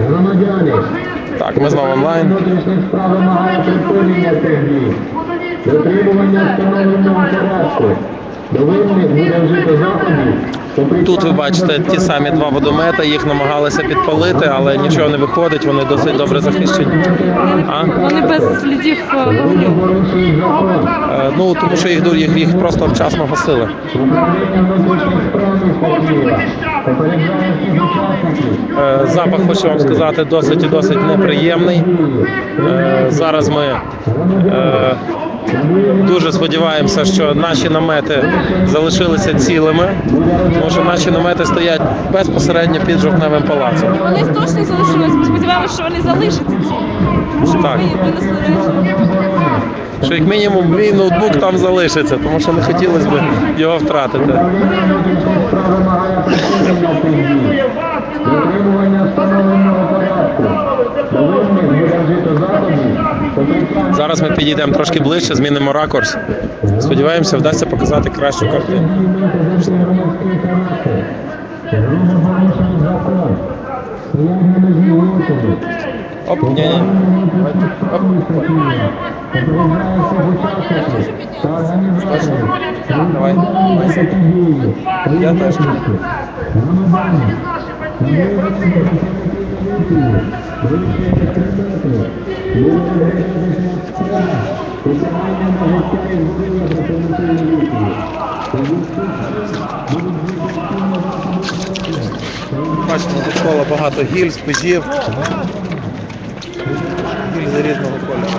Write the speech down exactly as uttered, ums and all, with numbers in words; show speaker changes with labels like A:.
A: Так, ми з вами онлайн.
B: Дотримування встановленого порядку. До винних буде вжито заходів.
A: Тут ви бачите ті самі два водомети, їх намагалися підпалити, але нічого не виходить, вони досить добре захищені. А?
C: Вони без слідів вогню.
A: Е, ну, тому що їх, їх, їх просто вчасно гасили. Е, запах, хочу вам сказати, досить і досить неприємний. Е, зараз ми е, дуже сподіваємося, що наші намети залишилися цілими, тому що наші намети стоять безпосередньо під Жовтневим палацом.
C: Вони точно залишились. Ми сподіваємося, що вони залишаться ці. Щоб
A: Так.
C: ми винесли речі.
A: Що як мінімум мій ноутбук там залишиться, тому що не хотілося б його втратити. Зараз ми підійдемо трошки ближче, змінимо ракурс. Сподіваємося, вдасться показати кращу картину. Оп, ні, ні. Оп. Давай, давай. Я теж. Бачимо, довкола багато гільз, пежів. Гільзи різного кольору.